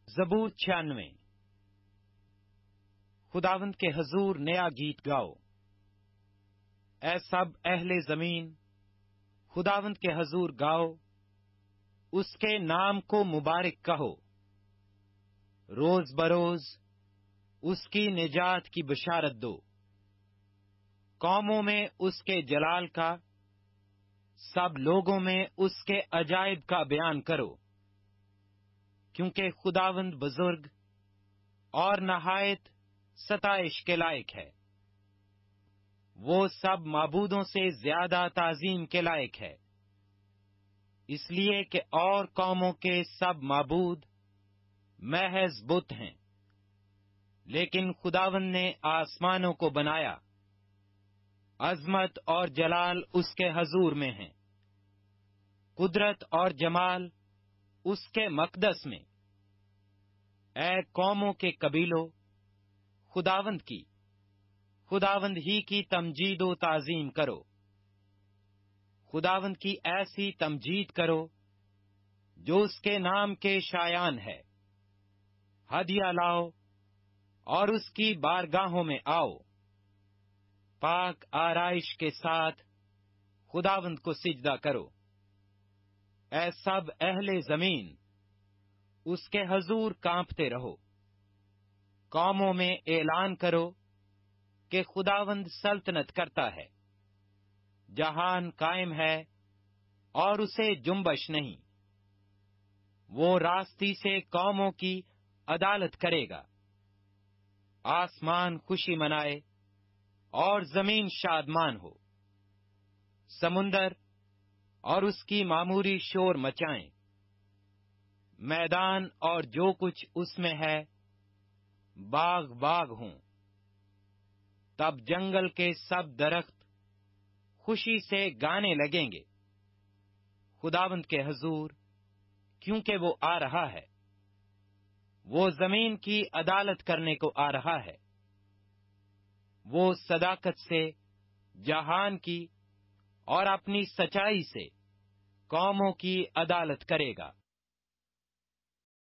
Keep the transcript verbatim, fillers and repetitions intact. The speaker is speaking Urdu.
زبور چھیانوے۔ خداوند کے حضور نیا گیت گاؤ۔ اے سب اہل زمین، خداوند کے حضور گاؤ، اس کے نام کو مبارک کہو۔ روز بروز اس کی نجات کی بشارت دو۔ قوموں میں اس کے جلال کا، سب لوگوں میں اس کے عجائب کا بیان کرو، کیونکہ خداوند بزرگ اور نہایت ستائش کے لائق ہے۔ وہ سب معبودوں سے زیادہ تعظیم کے لائق ہے، اس لیے کہ اور قوموں کے سب معبود محض بت ہیں، لیکن خداوند نے آسمانوں کو بنایا، عظمت اور جلال اس کے حضور میں ہیں، قدرت اور جمال اس کے مقدس میں۔ اے قوموں کے قبیلوں، خداوند کی خداوند ہی کی تمجید و تعظیم کرو۔ خداوند کی ایسی تمجید کرو جو اس کے نام کے شایان ہے۔ ہدیہ لاؤ اور اس کی بارگاہوں میں آؤ، پاک آرائش کے ساتھ خداوند کو سجدہ کرو۔ اے سب اہل زمین، اس کے حضور کانپتے رہو۔ قوموں میں اعلان کرو کہ خداوند سلطنت کرتا ہے، جہان قائم ہے اور اسے جنبش نہیں۔ وہ راستی سے قوموں کی عدالت کرے گا۔ آسمان خوشی منائے اور زمین شادمان ہو، سمندر اور اس کی معموری شور مچائیں، میدان اور جو کچھ اس میں ہے باغ باغ ہوں۔ تب جنگل کے سب درخت خوشی سے گانے لگیں گے خداوند کے حضور، کیونکہ وہ آ رہا ہے، وہ زمین کی عدالت کرنے کو آ رہا ہے۔ وہ صداقت سے جہان کی اور اپنی سچائی سے قوموں کی عدالت کرے گا۔